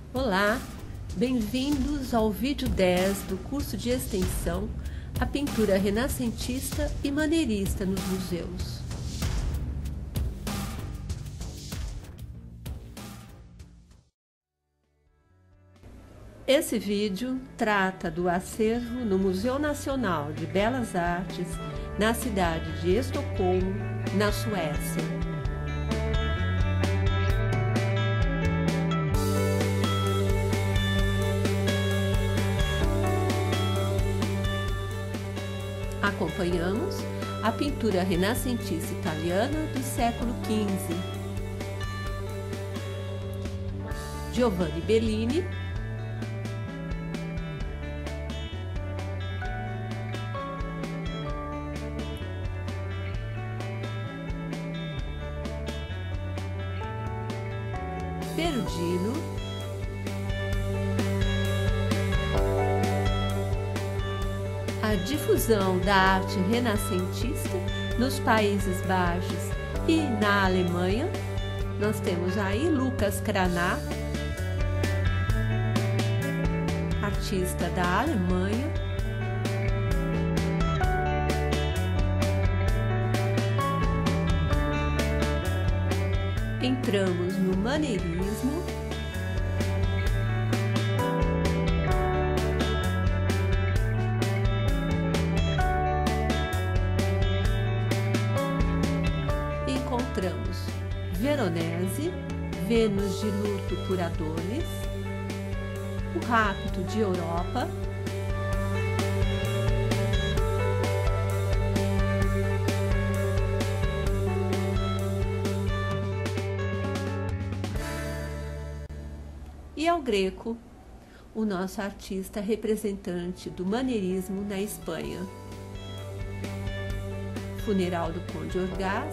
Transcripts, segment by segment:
Olá, bem-vindos ao vídeo 10 do curso de extensão A Pintura Renascentista e Maneirista nos Museus. Esse vídeo trata do acervo no Museu Nacional de Belas Artes, na cidade de Estocolmo, na Suécia. Acompanhamos a pintura renascentista italiana do século XV. Giovanni Bellini, Perugino, a difusão da arte renascentista nos Países Baixos e na Alemanha. Nós temos aí Lucas Cranach, artista da Alemanha. Entramos no maneirismo. Encontramos Veronese, Vênus de luto por Adonis, o Rapto de Europa, e ao Greco, o nosso artista representante do maneirismo na Espanha. Funeral do Conde Orgaz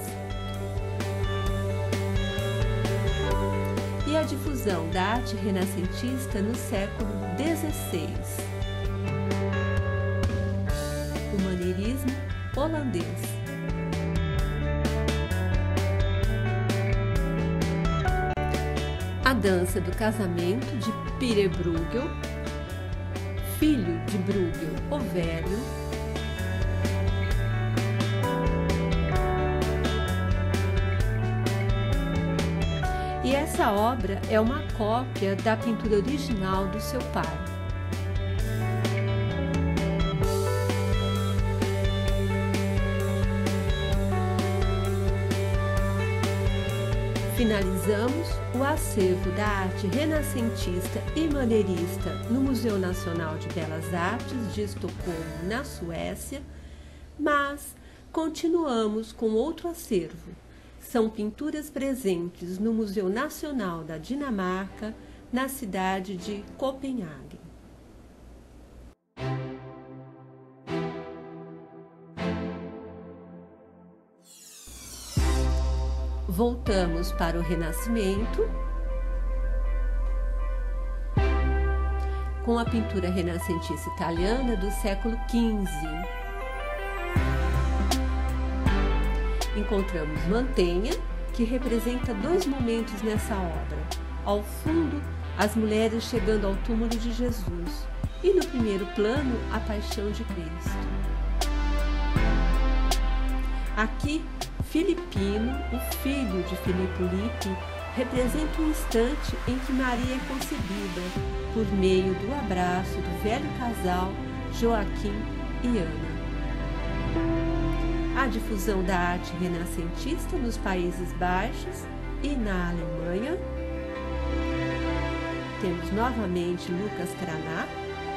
e a difusão da arte renascentista no século XVI. O maneirismo holandês. A dança do casamento de Pere Bruegel, filho de Bruegel o Velho, e essa obra é uma cópia da pintura original do seu pai. Finalizamos o acervo da arte renascentista e maneirista no Museu Nacional de Belas Artes de Estocolmo, na Suécia, mas continuamos com outro acervo. São pinturas presentes no Museu Nacional da Dinamarca, na cidade de Copenhague. Voltamos para o Renascimento, com a pintura renascentista italiana do século XV. Encontramos Mantegna, que representa dois momentos nessa obra. Ao fundo, as mulheres chegando ao túmulo de Jesus, e no primeiro plano, a Paixão de Cristo. Aqui, Filipino, o filho de Filippo Lippi, representa um instante em que Maria é concebida, por meio do abraço do velho casal Joaquim e Ana. A difusão da arte renascentista nos Países Baixos e na Alemanha. Temos novamente Lucas Cranach.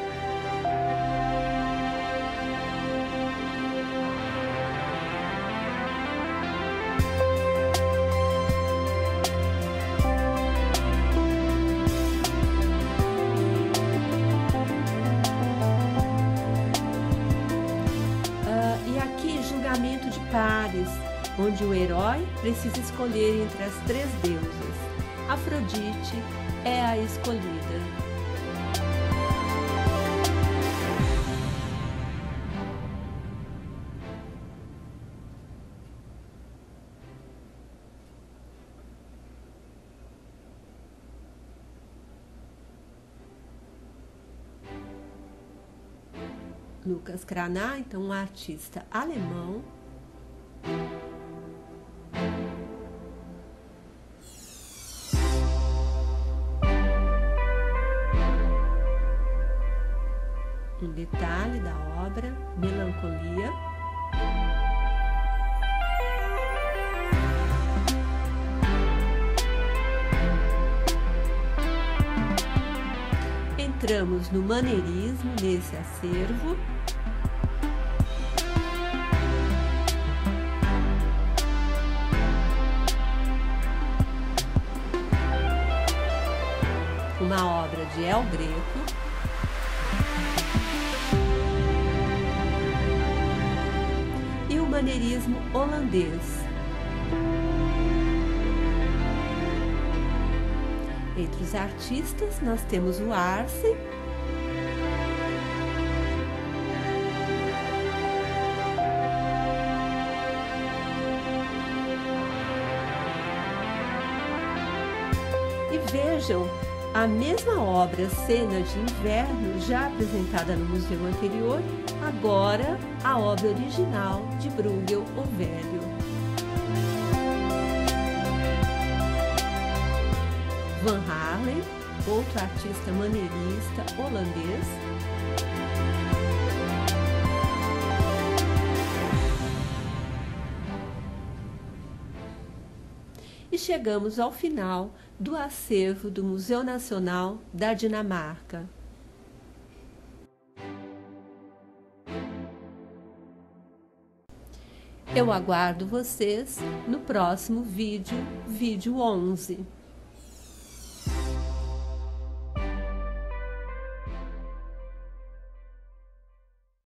Julgamento de Pares, onde o herói precisa escolher entre as três deusas. Afrodite é a escolhida. Lucas Cranach, então um artista alemão. Um detalhe da obra, Melancolia. Entramos no maneirismo nesse acervo. Uma obra de El Greco. E o maneirismo holandês. Entre os artistas, nós temos o Arce, e vejam a mesma obra, Cena de Inverno, já apresentada no museu anterior, agora a obra original de Bruegel, o Velho. Van Harlen, outro artista maneirista holandês. E chegamos ao final do acervo do Museu Nacional da Dinamarca. Eu aguardo vocês no próximo vídeo 11.